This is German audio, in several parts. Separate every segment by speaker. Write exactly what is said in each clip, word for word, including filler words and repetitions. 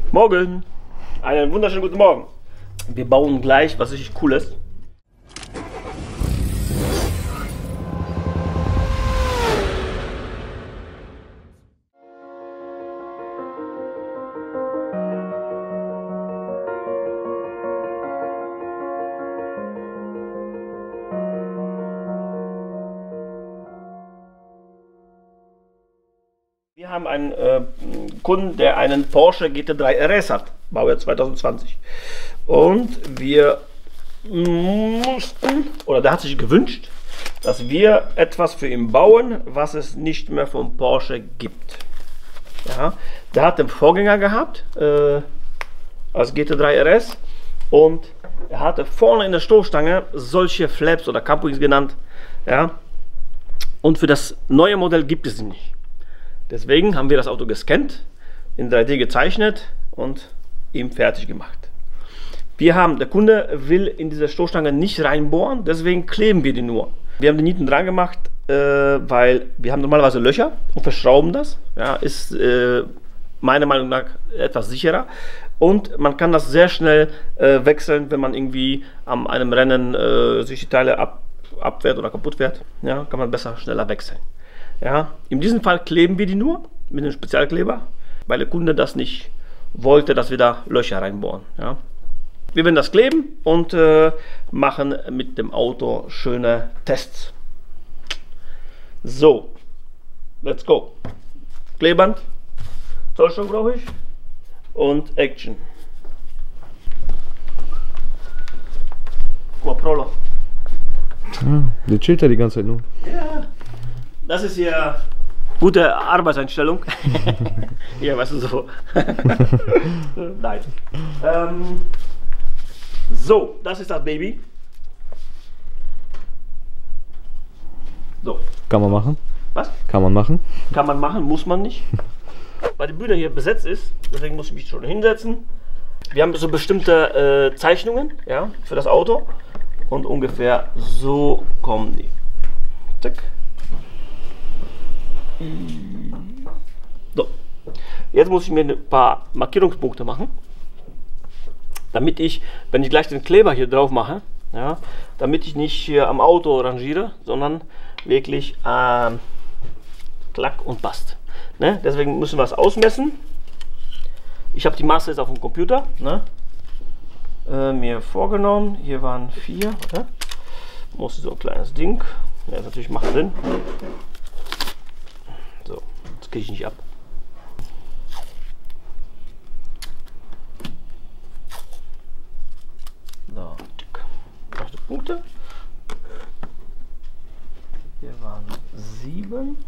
Speaker 1: Morgen! Einen wunderschönen guten Morgen! Wir bauen gleich was richtig Cooles. Wir haben einen äh, Kunden, der einen Porsche G T drei R S hat, Baujahr zwanzig zwanzig. Und wir mussten, oder der hat sich gewünscht, dass wir etwas für ihn bauen, was es nicht mehr vom Porsche gibt. Ja, der hat den Vorgänger gehabt, äh, als G T drei R S, und er hatte vorne in der Stoßstange solche Flaps oder Campings genannt. Ja, und für das neue Modell gibt es sie nicht. Deswegen haben wir das Auto gescannt, in drei D gezeichnet und ihm fertig gemacht. Wir haben, der Kunde will in diese Stoßstange nicht reinbohren, deswegen kleben wir die nur. Wir haben die Nieten dran gemacht, äh, weil wir haben normalerweise Löcher und verschrauben das. Ja, ist äh, meiner Meinung nach etwas sicherer. Und man kann das sehr schnell äh, wechseln, wenn man irgendwie an einem Rennen äh, sich die Teile ab, abwehrt oder kaputt wird. Ja, kann man besser, schneller wechseln. Ja, in diesem Fall kleben wir die nur mit einem Spezialkleber, weil der Kunde das nicht wollte, dass wir da Löcher reinbohren. Ja. Wir werden das kleben und äh, machen mit dem Auto schöne Tests. So, let's go. Klebeband, Zollstock brauche ich und Action. Guck mal, Prolo.
Speaker 2: Ja, der chillt ja die ganze Zeit nur.
Speaker 1: Ja. Das ist hier gute Arbeitseinstellung. Ja, weißt du so. Nein. Ähm, so, das ist das Baby. So.
Speaker 2: Kann man machen.
Speaker 1: Was?
Speaker 2: Kann man machen.
Speaker 1: Kann man machen, muss man nicht. Weil die Bühne hier besetzt ist, deswegen muss ich mich schon hinsetzen. Wir haben so bestimmte äh, Zeichnungen, ja, für das Auto. Und ungefähr so kommen die. Zack. So, jetzt muss ich mir ein paar Markierungspunkte machen, damit ich, wenn ich gleich den Kleber hier drauf mache, ja, damit ich nicht hier am Auto rangiere, sondern wirklich ähm, klack und passt. Ne? Deswegen müssen wir es ausmessen. Ich habe die Maße jetzt auf dem Computer, ne? äh, mir vorgenommen. Hier waren vier. Ne? Muss so ein kleines Ding. Ja, natürlich macht Sinn. So, das kriege ich nicht ab. So, achte Punkte. Hier waren sieben.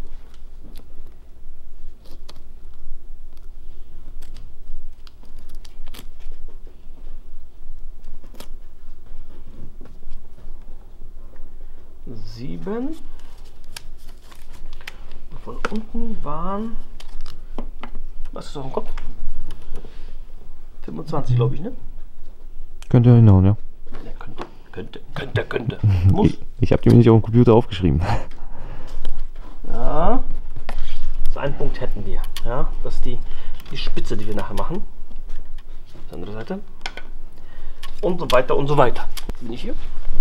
Speaker 1: Sieben. Von unten waren, was ist auf dem Kopf? fünfundzwanzig, glaube ich, ne?
Speaker 2: Könnte hinhauen, ja.
Speaker 1: Ja, könnte, könnte, könnte, könnte. Muss.
Speaker 2: Ich, ich habe die mir nicht auf dem Computer aufgeschrieben.
Speaker 1: Ja. So einen Punkt hätten wir. Ja, das ist die, die Spitze, die wir nachher machen. Die andere Seite. Und so weiter und so weiter. Bin ich hier?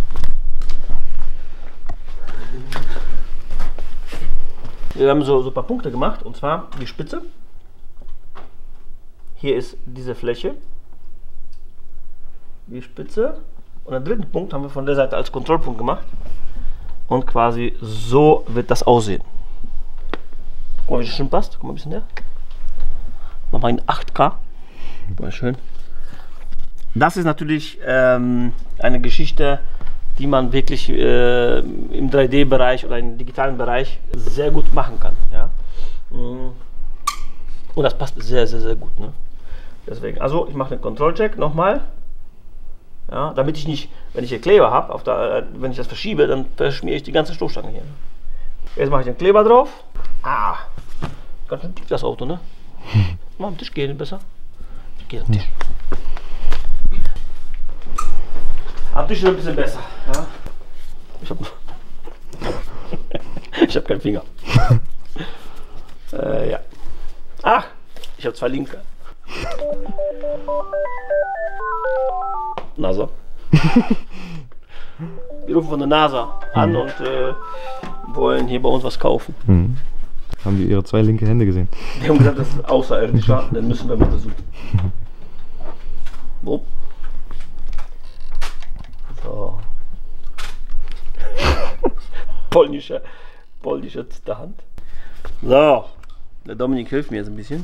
Speaker 1: Wir haben so, so ein paar Punkte gemacht, und zwar die Spitze. Hier ist diese Fläche, die Spitze, und den dritten Punkt haben wir von der Seite als Kontrollpunkt gemacht, und quasi so wird das aussehen. Guck mal, wie das schön passt. Guck mal ein bisschen näher. Mach mal in acht K. Guck mal, schön. Das ist natürlich ähm, eine Geschichte, die man wirklich äh, im drei D Bereich oder im digitalen Bereich sehr gut machen kann. Ja? Und das passt sehr, sehr, sehr gut. Ne? Deswegen, also ich mache den Kontrollcheck nochmal. Ja, damit ich nicht, wenn ich hier Kleber habe, auf der, wenn ich das verschiebe, dann verschmiere ich die ganze Stoßstange hier. Jetzt mache ich den Kleber drauf. Ah, ganz schön dick das Auto, ne? Mal am Tisch gehen besser. Ich gehe am Tisch. Am Tisch ist ein bisschen besser. Ja? Ich habe ich hab keinen Finger. äh, ja. Ach, ich habe zwei linke. NASA. Wir rufen von der NASA an und äh, wollen hier bei uns was kaufen.
Speaker 2: Mhm. Haben die ihre zwei linke Hände gesehen?
Speaker 1: Die haben gesagt, das ist außerirdischer, dann müssen wir mal untersuchen. Wo? So. polnische, polnische Zitterhand. So, der Dominik hilft mir jetzt ein bisschen.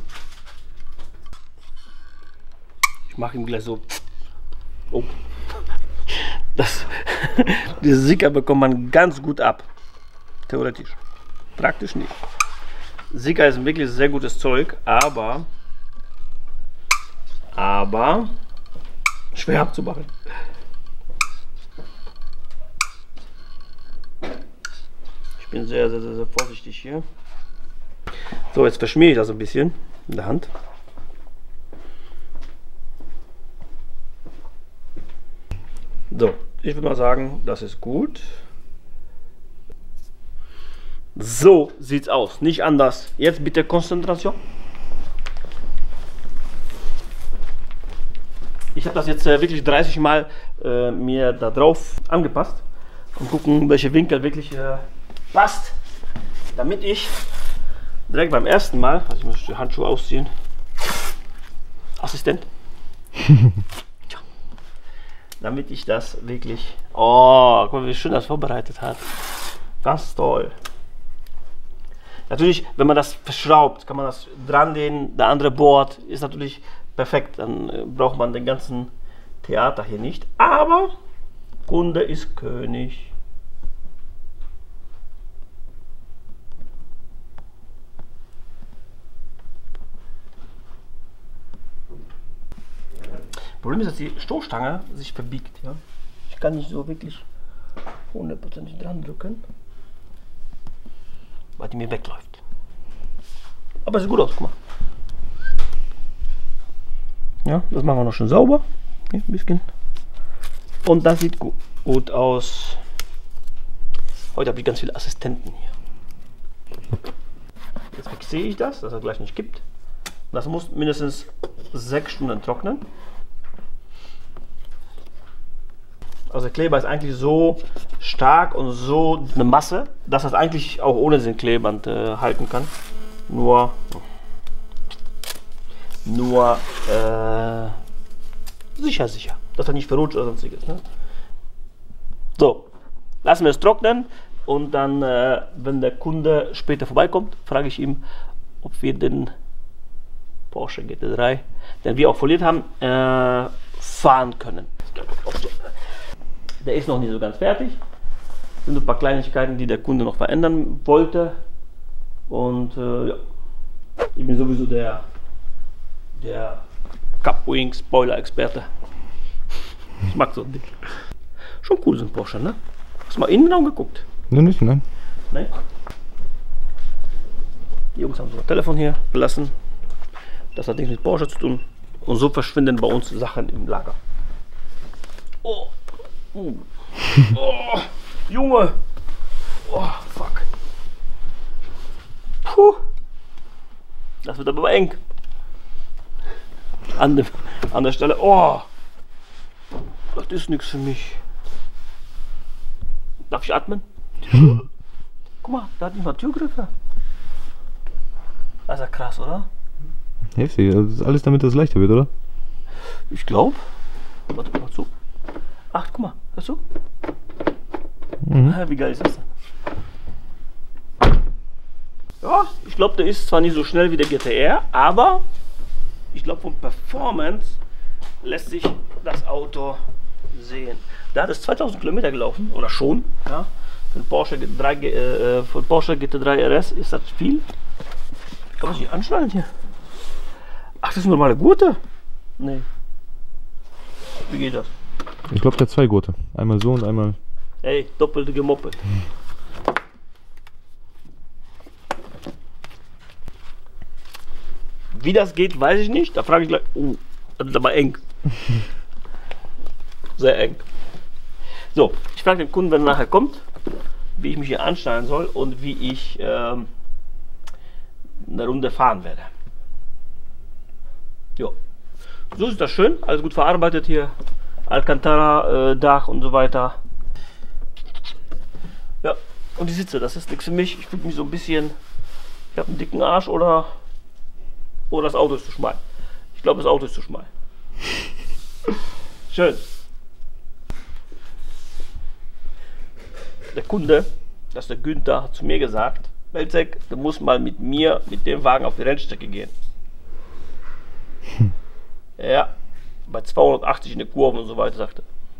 Speaker 1: Ich mache ihm gleich so. Oh. Das, diese Sika bekommt man ganz gut ab. Theoretisch. Praktisch nicht. Sika ist ein wirklich sehr gutes Zeug, aber aber schwer abzumachen. Ich bin sehr, sehr, sehr, sehr vorsichtig hier. So, jetzt verschmiere ich das ein bisschen in der Hand. So, ich würde mal sagen, das ist gut. So sieht's aus, nicht anders. Jetzt bitte Konzentration. Ich habe das jetzt äh, wirklich dreißig Mal äh, mir da drauf angepasst und gucken, welche Winkel wirklich äh, passt, damit ich direkt beim ersten Mal, also ich muss die Handschuhe ausziehen, Assistent, ja, damit ich das wirklich, oh, guck mal, wie schön das vorbereitet hat, ganz toll. Natürlich, wenn man das verschraubt, kann man das dran lehnen, der andere bohrt, ist natürlich perfekt, dann äh, braucht man den ganzen Theater hier nicht, aber Kunde ist König. Problem ist, dass die Stoßstange sich verbiegt. Ja? Ich kann nicht so wirklich hundertprozentig dran drücken, weil die mir wegläuft. Aber sieht gut aus, guck mal. Ja, das machen wir noch schön sauber. Okay, ein bisschen. Und das sieht gut, gut aus. Heute habe ich ganz viele Assistenten hier. Jetzt fixiere ich das, dass er gleich nicht kippt. Das muss mindestens sechs Stunden trocknen. Also der Kleber ist eigentlich so stark und so eine Masse, dass das eigentlich auch ohne den Klebeband äh, halten kann. Nur, nur äh, sicher, sicher, dass er nicht verrutscht oder sonstiges. Ne? So, lassen wir es trocknen und dann, äh, wenn der Kunde später vorbeikommt, frage ich ihn, ob wir den Porsche G T drei, den wir auch foliert haben, äh, fahren können. Der ist noch nicht so ganz fertig. Das sind ein paar Kleinigkeiten, die der Kunde noch verändern wollte. Und äh, ja, ich bin sowieso der, der Cup-Wing Spoiler-Experte. Ich mag so ein Ding. Schon cool sind Porsche, ne? Hast du mal innen geguckt?
Speaker 2: Nein, nicht, nein.
Speaker 1: Nein? Die Jungs haben so ein Telefon hier gelassen. Das hat nichts mit Porsche zu tun. Und so verschwinden bei uns Sachen im Lager. Oh. Uh. Oh, Junge! Oh, fuck! Puh! Das wird aber eng. An, dem, an der Stelle. Oh! Das ist nichts für mich. Darf ich atmen? Guck mal, da hat nicht mal Türgriffe. Das ist ja krass, oder?
Speaker 2: Heftig, das ist alles damit, dass es leichter wird, oder?
Speaker 1: Ich glaube. Warte mal zu. Ach, guck mal, hörst du? Mhm. Wie geil ist das denn? Ja, ich glaube, der ist zwar nicht so schnell wie der G T R, aber ich glaube, von Performance lässt sich das Auto sehen. Da hat es zweitausend Kilometer gelaufen, oder schon. Ja. Für den Porsche G T drei, äh, für den Porsche G T drei R S ist das viel. Kann man sich anschnallen hier? Ach, das ist eine normale Gurte? Nee. Wie geht das?
Speaker 2: Ich glaube, der hat zwei Gurte. Einmal so und einmal.
Speaker 1: Ey, doppelte gemoppelt. Wie das geht, weiß ich nicht. Da frage ich gleich. Oh, das ist aber eng. Sehr eng. So, ich frage den Kunden, wenn er nachher kommt, wie ich mich hier anschneiden soll und wie ich ähm, eine Runde fahren werde. Ja. So ist das schön, alles gut verarbeitet hier. Alcantara, äh, Dach und so weiter. Ja, und die Sitze, das ist nichts für mich. Ich fühle mich so ein bisschen, ich habe einen dicken Arsch oder, oder das Auto ist zu schmal. Ich glaube, das Auto ist zu schmal. Schön. Der Kunde, das ist der Günther, hat zu mir gesagt, Belzec, du musst mal mit mir, mit dem Wagen auf die Rennstrecke gehen. Hm. Ja, bei zweihundertachtzig in der Kurve und so weiter, sagte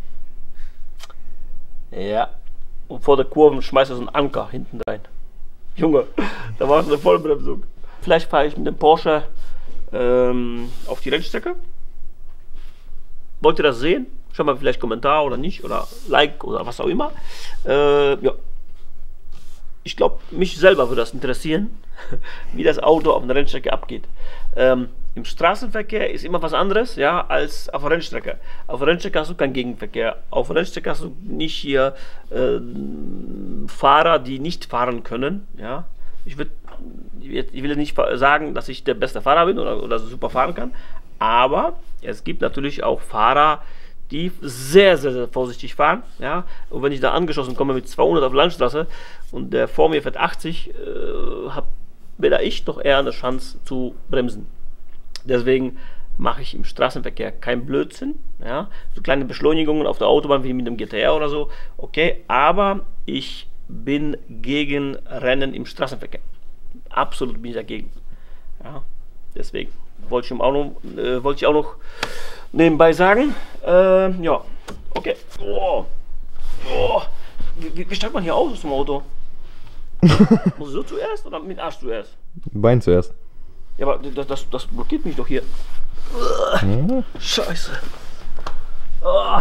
Speaker 1: er. Ja, und vor der Kurve schmeißt er so einen Anker hinten rein. Junge, da war es eine Vollbremsung. Vielleicht fahre ich mit dem Porsche ähm, auf die Rennstrecke. Wollt ihr das sehen? Schreibt mal vielleicht Kommentar oder nicht, oder Like oder was auch immer. Äh, ja. Ich glaube, mich selber würde das interessieren, wie das Auto auf einer Rennstrecke abgeht. Ähm, Im Straßenverkehr ist immer was anderes, ja, als auf der Rennstrecke. Auf der Rennstrecke hast du keinen Gegenverkehr. Auf der Rennstrecke hast du nicht hier äh, Fahrer, die nicht fahren können. Ja. Ich, würd, ich will nicht sagen, dass ich der beste Fahrer bin oder, oder super fahren kann, aber es gibt natürlich auch Fahrer, die sehr, sehr, sehr vorsichtig fahren. Ja. Und wenn ich da angeschossen komme mit zweihundert auf der Landstraße und der vor mir fährt achtzig, äh, habe weder ich noch er eine Chance zu bremsen. Deswegen mache ich im Straßenverkehr keinen Blödsinn. Ja. So kleine Beschleunigungen auf der Autobahn wie mit dem G T R oder so, okay, aber ich bin gegen Rennen im Straßenverkehr. Absolut bin ich dagegen. Ja. Deswegen wollte ich auch noch, äh, wollte ich auch noch nebenbei sagen. Äh, ja, okay. Oh. Oh. Wie, wie steigt man hier aus aus dem Auto? Muss ich so zuerst oder mit Arsch zuerst?
Speaker 2: Bein zuerst.
Speaker 1: Ja, aber das, das, das blockiert mich doch hier.
Speaker 2: Ja.
Speaker 1: Scheiße. Oh.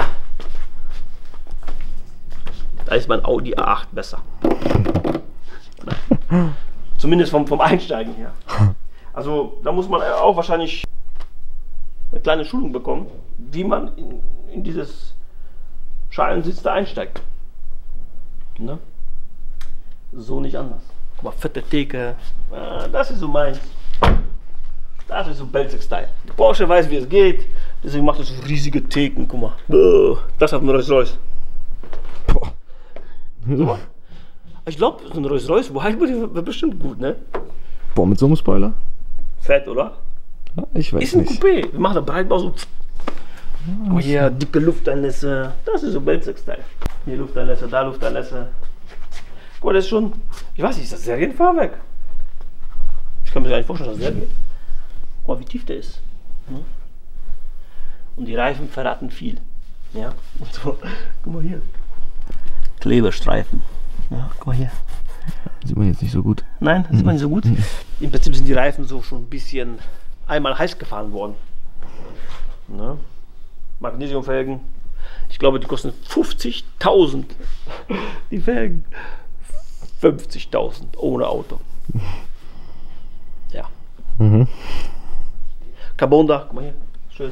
Speaker 1: Da ist mein Audi A acht besser. Zumindest vom, vom Einsteigen her. Also da muss man auch wahrscheinlich eine kleine Schulung bekommen, wie man in, in dieses Schalensitz da einsteigt. Ne? So nicht anders. Guck mal, fette Theke. Ah, das ist so meins. Das ist so Belzec-Style. Der Porsche weiß, wie es geht, deswegen macht er so riesige Theken. Guck mal. Das hat ein Rolls-Royce. So. Ich glaube, so ein Rolls-Royce Wildbody wird bestimmt gut, ne?
Speaker 2: Boah, mit so einem Spoiler?
Speaker 1: Fett, oder?
Speaker 2: Ja, ich weiß
Speaker 1: ist ein
Speaker 2: nicht.
Speaker 1: Coupé. Wir machen da Breitbau so. Guck mal hier, dicke Lufteinlässe. Das ist so Belzec-Style. Hier Lufteinlässe, da Lufteinlässe. Guck mal, das ist schon. Ich weiß nicht, ist das Serienfahrwerk? Ich kann mir gar nicht vorstellen, dass das Serien. Guck mal, wie tief der ist. Und die Reifen verraten viel. Ja, und so. Guck mal hier. Klebestreifen. Ja, guck mal hier.
Speaker 2: Sieht man jetzt nicht so gut.
Speaker 1: Nein, das sieht man nicht so gut. Im Prinzip sind die Reifen so schon ein bisschen einmal heiß gefahren worden. Ne? Magnesiumfelgen. Ich glaube, die kosten fünfzigtausend. Die Felgen. fünfzigtausend ohne Auto. Ja. Mhm. Carbon-Dach, guck mal hier. Schön.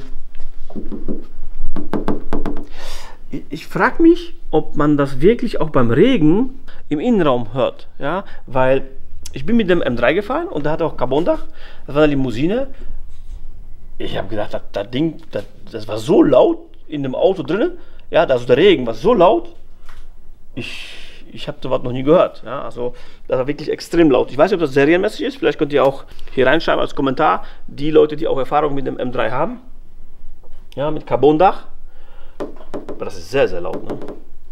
Speaker 1: Ich, ich frage mich, ob man das wirklich auch beim Regen im Innenraum hört. Ja? Weil ich bin mit dem M drei gefahren und der hat auch Carbon-Dach. Das war eine Limousine. Ich habe gedacht, das, das Ding, das, das war so laut in dem Auto drinnen. Ja, also der Regen war so laut. Ich, ich habe sowas noch nie gehört. Ja? Also das war wirklich extrem laut. Ich weiß nicht, ob das serienmäßig ist. Vielleicht könnt ihr auch hier reinschreiben als Kommentar, die Leute, die auch Erfahrung mit dem M drei haben. Ja, mit Carbon-Dach. Aber das ist sehr, sehr laut. Ne?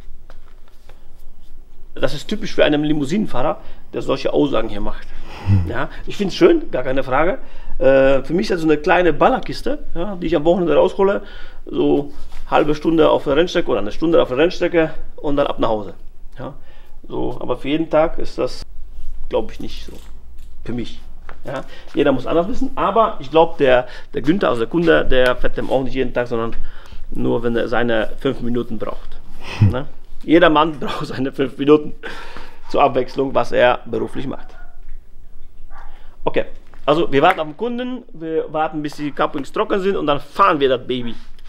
Speaker 1: Das ist typisch für einen Limousinenfahrer, der solche Aussagen hier macht. Ja, ich finde es schön, gar keine Frage. Äh, für mich ist das so eine kleine Ballerkiste, ja, die ich am Wochenende raushole. So halbe Stunde auf der Rennstrecke oder eine Stunde auf der Rennstrecke und dann ab nach Hause. Ja, so, aber für jeden Tag ist das, glaube ich, nicht so. Für mich. Ja, jeder muss anders wissen, aber ich glaube, der, der Günther, also der Kunde, der fährt dem auch nicht jeden Tag, sondern nur, wenn er seine fünf Minuten braucht. Ne? Jeder Mann braucht seine fünf Minuten zur Abwechslung, was er beruflich macht. Okay, also wir warten auf den Kunden, wir warten, bis die Couplings trocken sind und dann fahren wir das Baby.